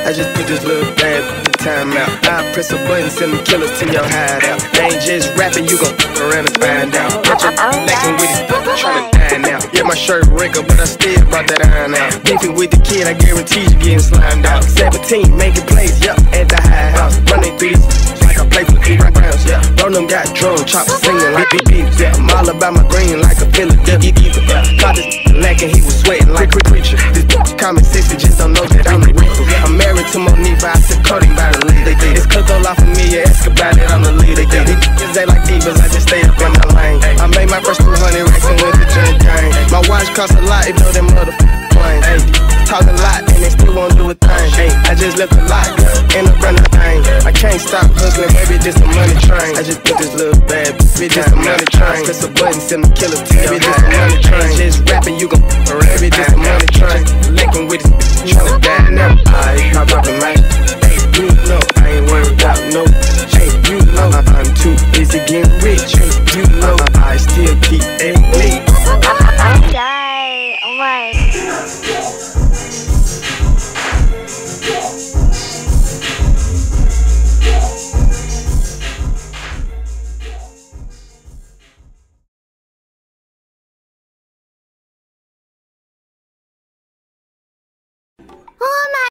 I just put this little bad time out. I press a button, send them killers to your hideout. I ain't just rapping, you gon' around and find out. Got your lacking with it, tryna die now. Yeah, my shirt wrinkled, but I still brought that iron out. Beefing with the kid, I guarantee you getting slimed out. 17, making plays, yup, at the high house. Running through these like I play for the rounds, yeah. Bro, them got drone choppers singing like beeps, yeah. I'm all about my green like a Philadelphia eagle, yeah. Caught this lacking, he was sweating like a preacher. This common sense, he just don't know that I'm the reaper. I'm married to Monifa, I took Cody by the lead. It's Coco La Familia, ask about it, I'm the leader. These niggas they like divas, I just stay up in my lane. I made my first 200 racks and went to Jane Gang. My watch costs a lot, even though them motherfuckers plain. Ay, talk a lot and they still won't do a thing. Ay, I just left a lot in the front of the thing. I can't stop hustling, baby, this a money train. I just put this little bad bitch, this a money train. Press a button, send them killers to your this a money train. Just rapping, you gon' baby, this a money train. Licking with this bitch, tryna die now.